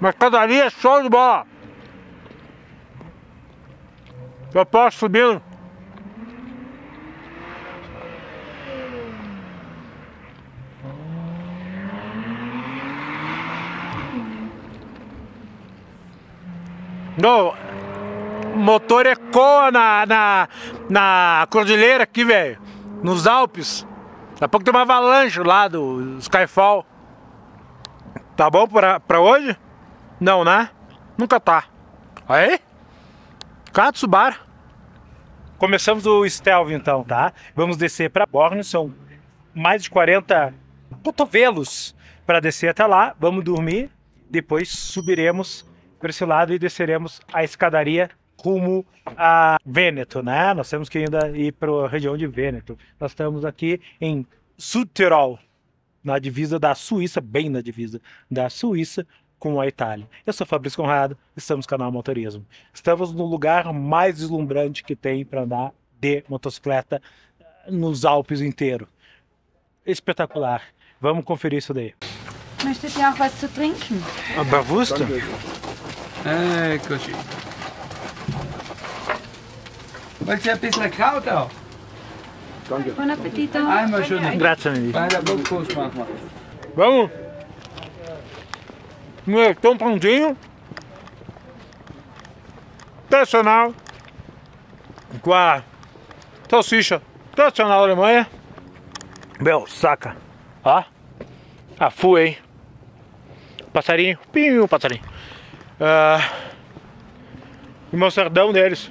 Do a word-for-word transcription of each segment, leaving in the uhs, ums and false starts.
Uma escadaria show de bola. Eu posso subir. Não, o motor ecoa na, na, na cordilheira aqui, velho. Nos Alpes. Daqui a pouco tem uma avalanche lá do Skyfall. Tá bom pra, pra hoje? Não, né? Nunca tá. Aí? Katsubara. Começamos o stealth então, tá? Vamos descer pra Borneo. São mais de quarenta cotovelos para descer até lá. Vamos dormir. Depois subiremos para esse lado e desceremos a escadaria rumo a Vêneto, né? Nós temos que ainda ir para a região de Vêneto. Nós estamos aqui em Südtirol, na divisa da Suíça, bem na divisa da Suíça com a Itália. Eu sou Fabrício Conrado, estamos no canal Motorismo. Estamos no lugar mais deslumbrante que tem para andar de motocicleta nos Alpes inteiro. Espetacular. Vamos conferir isso daí. Möchtet ihr auch was zu trinken? Bewusst? Eccoci. Wollt ihr ein bisschen Kraut auch? Buon appetito. Einmal schon. Grazie, amigo. Bei der Blutkurs machen wir. Vamos? Estão prontinho. Tradicional. Com a salsicha tradicional da Alemanha. Meu, saca. Ó. A full, hein? Passarinho. Pinho, passarinho. Ah, e mostardão deles.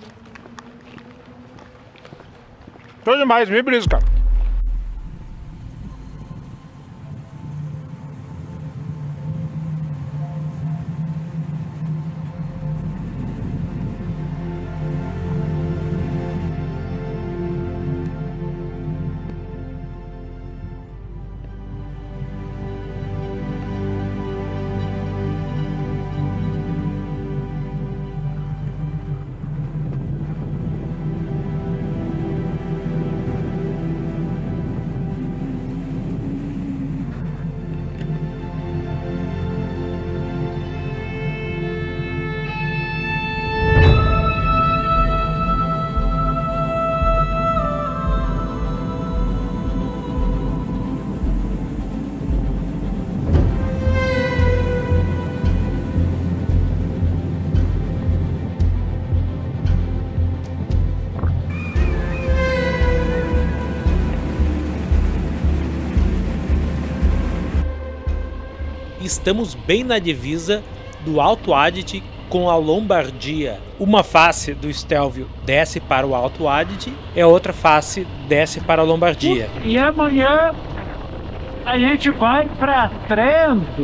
Tô demais, me brisa, cara. Estamos bem na divisa do Alto Adige com a Lombardia. Uma face do Stelvio desce para o Alto Adige e a outra face desce para a Lombardia. E amanhã a gente vai para Trento.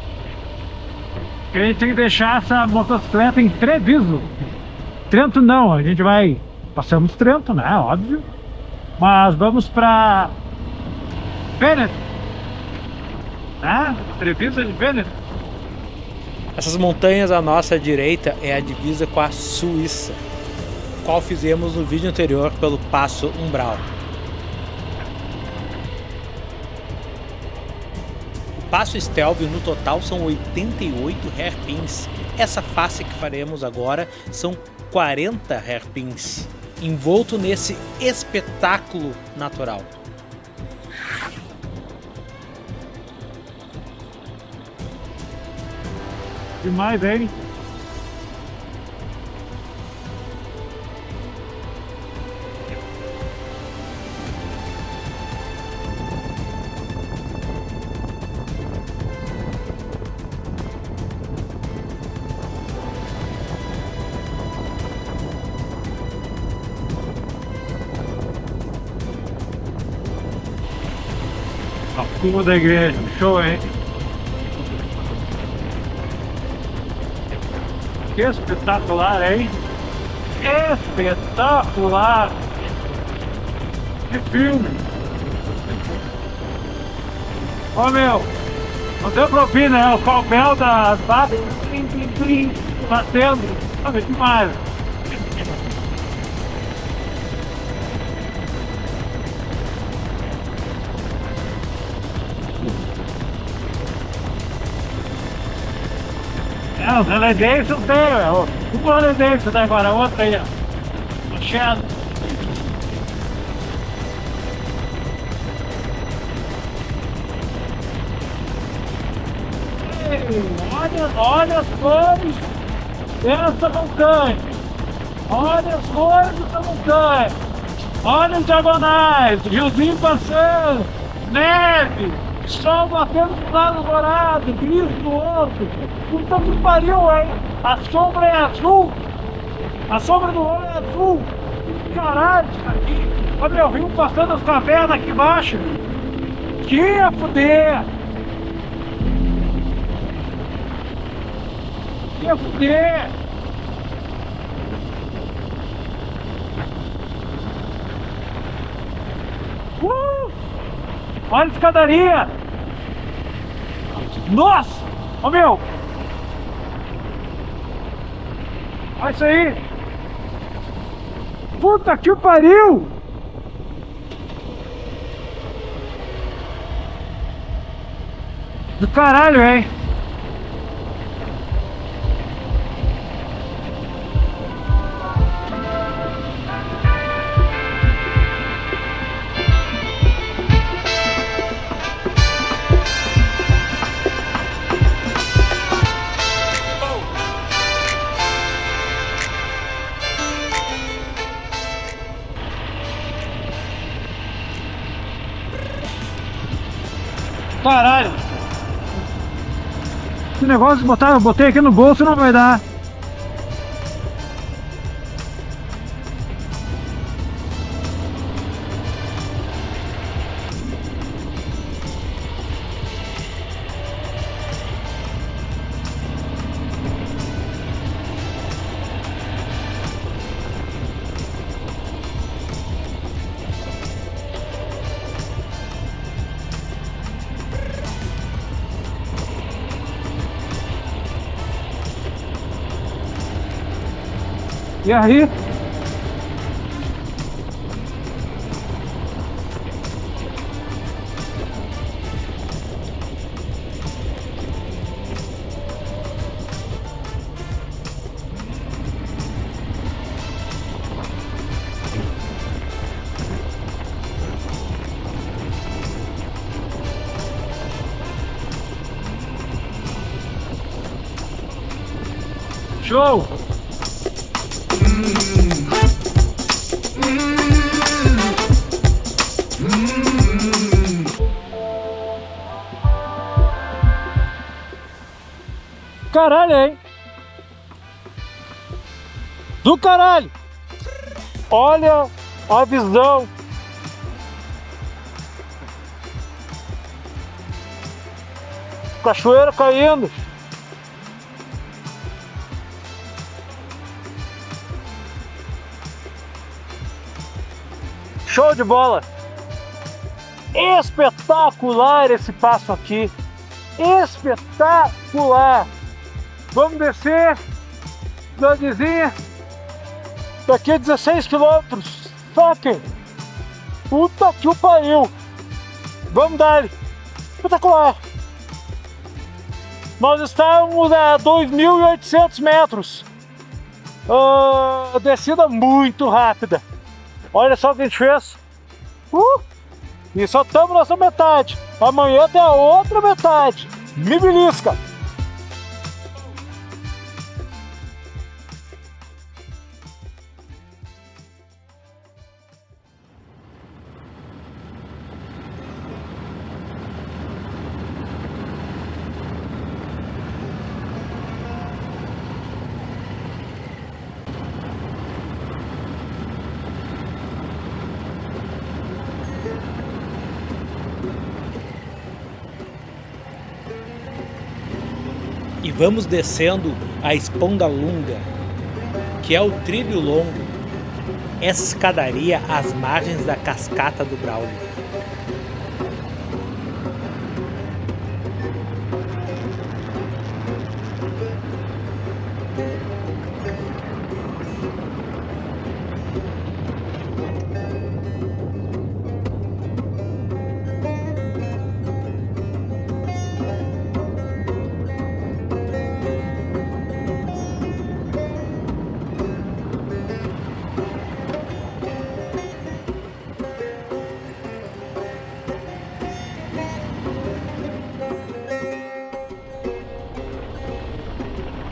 A gente tem que deixar essa motocicleta em Treviso. Trento não, a gente vai... Passamos Trento, né? Óbvio. Mas vamos para Vêneto. Ah, Treviso de Vêneto. Essas montanhas à nossa direita é a divisa com a Suíça, qual fizemos no vídeo anterior pelo Passo Umbral. O Passo Stelvio no total são oitenta e oito hairpins. Essa face que faremos agora são quarenta hairpins, envolto nesse espetáculo natural. Demais, hein? A curva da igreja, show, hein? Que espetacular, hein? Espetacular! Que filme! Ó, oh, meu! Não deu propina, é o cogumelo das babas batendo! Olha demais! É, os reledêncios tem, é o o reledêncio, né? Agora outra aí, ó. O Shadow. Olha, olha as cores dessa montanha. Olha as cores dessa montanha. Olha os diagonais, riozinho passando, neve, sol batendo do lado dourado, gris do outro. Puta que pariu, hein? A sombra é azul. A sombra do olho é azul. Caralho, isso aqui. Olha meu rio passando as cavernas aqui embaixo. Que ia fuder. Que ia fuder. Uh! Olha a escadaria! Nossa! Ó meu! Olha isso aí! Puta que pariu! Do caralho, hein? Caralho! Esse negócio de botar, eu botei aqui no bolso não vai dar. E aí? Show! Caralho, hein? Do caralho! Olha a visão! Cachoeira caindo! Show de bola! Espetacular esse passo aqui! Espetacular! Vamos descer, cidadezinha, daqui a dezesseis quilômetros, fucking, puta que o pariu, vamos dar, espetacular, nós estamos a dois mil e oitocentos metros, uh, descida muito rápida, olha só o que a gente fez, uh, e só estamos nessa metade, amanhã tem a outra metade, me belisca. E vamos descendo a Esponda Lunga, que é o trilho longo, essa escadaria às margens da cascata do Braulio.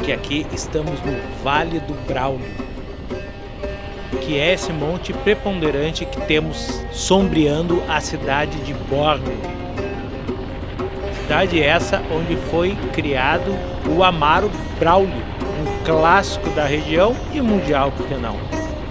que aqui estamos no Vale do Braulio, que é esse monte preponderante que temos sombreando a cidade de Bormio. Cidade essa onde foi criado o Amaro Braulio, um clássico da região e mundial, por que não?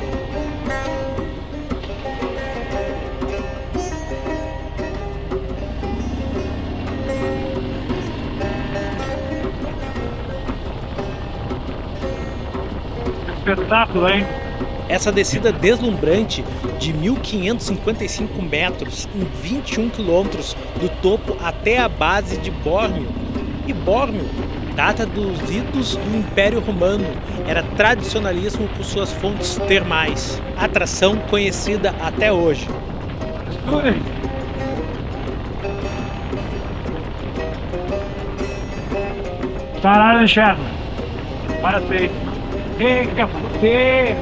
Espetáculo, hein? Essa descida deslumbrante de mil quinhentos e cinquenta e cinco metros em vinte e um quilômetros do topo até a base de Bormio. E Bormio data dos idos do Império Romano, era tradicionalíssimo por suas fontes termais, atração conhecida até hoje. Caralho, chefe. Parabéns. Fica, fuder.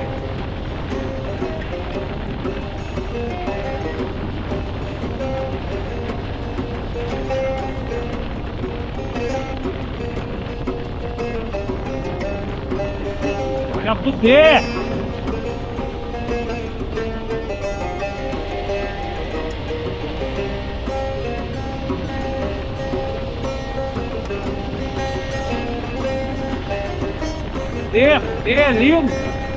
Olha, fuder. É, é lindo.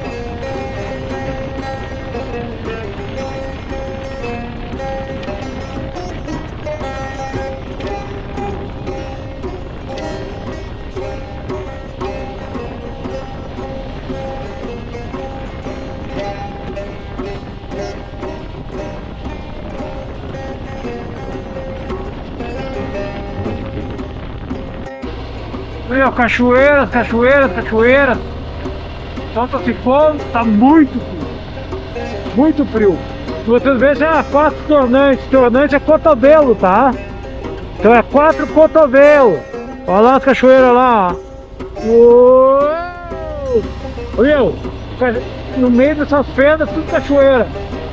Meu, cachoeiras, cachoeiras, cachoeiras. Solta ciclone, tá muito frio. Muito frio. Vocês vejam, é quatro tornantes. Tornante é cotovelo, tá? Então é quatro cotovelos. Olha lá as cachoeiras lá, ó. Uou! Meu, no meio dessas fendas, tudo cachoeira.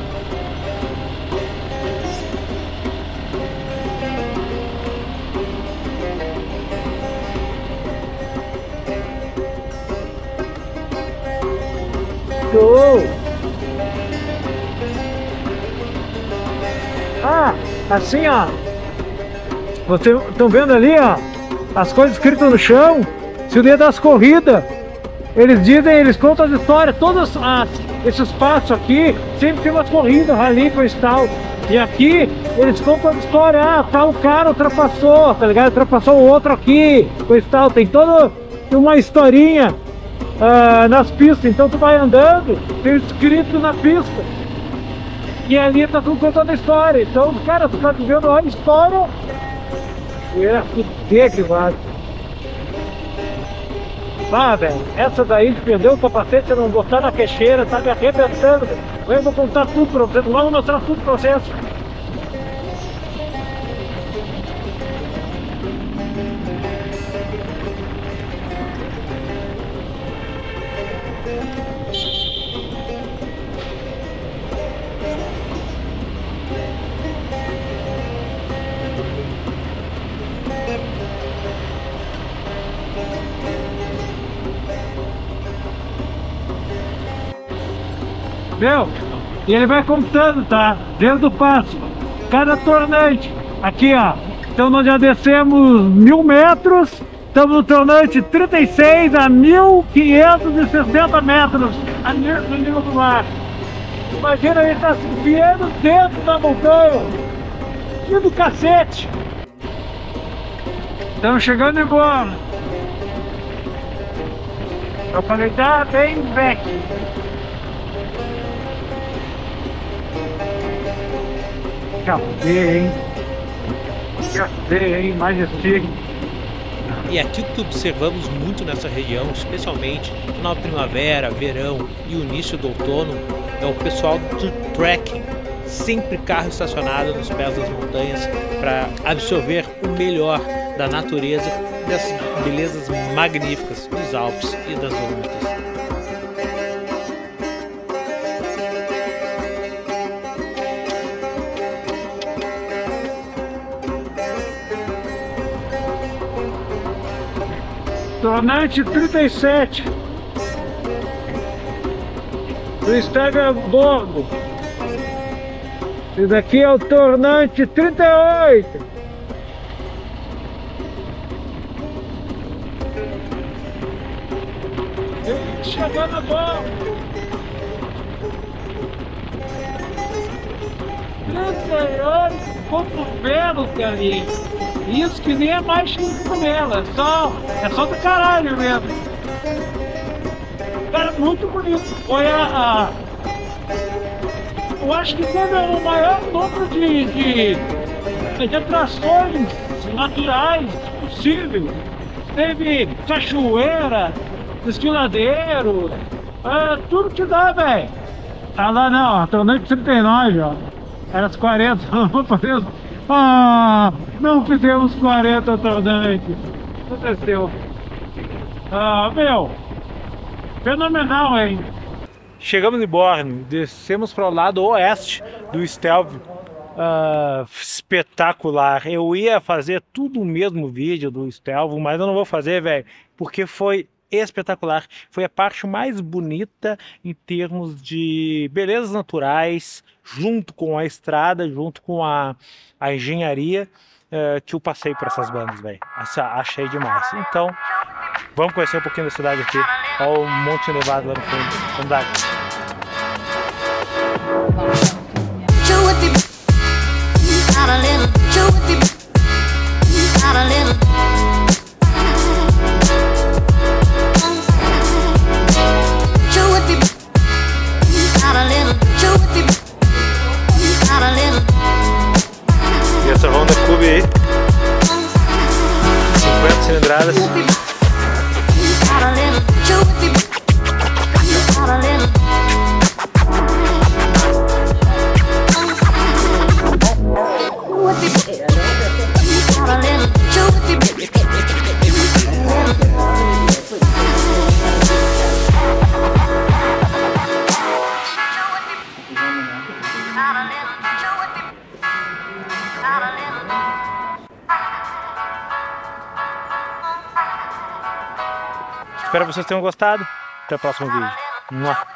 Show! Ah, assim, ó. Vocês estão vendo ali, ó, as coisas escritas no chão. Se o dia das corridas, eles dizem, eles contam as histórias. Todos as, esses passos aqui sempre tem umas corridas, rally, coisa e tal. E aqui eles contam a história. Ah, tal cara ultrapassou, tá ligado? Ultrapassou o outro aqui, coisa e tal. Tem toda uma historinha. Uh, nas pistas, então tu vai andando, tem escrito na pista e ali tá tudo contando a história. Então, cara, tu tá vivendo a história e era fuder que vale. Ah, velho, essa daí de perder o capacete e não botar na queixeira, tá me arrebentando, velho. Eu vou contar tudo pra vocês, vou mostrar tudo pra vocês. Meu, e ele vai contando, tá? Desde o passo, cada tornante. Aqui, ó. Então nós já descemos mil metros. Estamos no tornante trinta e seis a mil quinhentos e sessenta metros a nível do nível do mar. Imagina ele tá se enfiando dentro da montanha. Que do cacete. Estamos chegando embora. Eu falei, tá bem back. Cadê, hein? Cadê, hein? Mais esse. E aqui o que observamos muito nessa região, especialmente na primavera, verão e o início do outono, é o pessoal do trekking. Sempre carro estacionado nos pés das montanhas para absorver o melhor da natureza, dessas belezas magníficas dos Alpes e das Dolomitas. Tornante trinta e sete. Do Steve Borgo. Esse daqui é o Tornante trinta e oito. Ele chegando a bordo. trinta e oito cotovelos, cara. Isso que nem é mais cinco cotovelos. É só, é só do caralho mesmo. Cara, muito bonito. Foi a, a... Eu acho que teve o maior número de, de, de atrações naturais possível. Teve cachoeira, desfiladeiro, é, tudo que dá, velho. Ah lá não, Tornante trinta e nove, ó. Era as quarenta, não fazemos. Ah, não fizemos quarenta Tornante. Aconteceu. Ah, meu. Fenomenal, hein? Chegamos em Borne, descemos para o lado oeste do Stelvio. Uh, espetacular. Eu ia fazer tudo o mesmo vídeo do Stelvio, mas eu não vou fazer, velho, porque foi espetacular. Foi a parte mais bonita em termos de belezas naturais, junto com a estrada, junto com a, a engenharia, uh, que eu passei por essas bandas, velho. Achei demais. Então, vamos conhecer um pouquinho da cidade aqui. Olha o Monte Nevado lá no fundo. Vamos dar. E essa Honda Cube aí, cinquenta cilindradas. Espero que vocês tenham gostado. Até o próximo vídeo.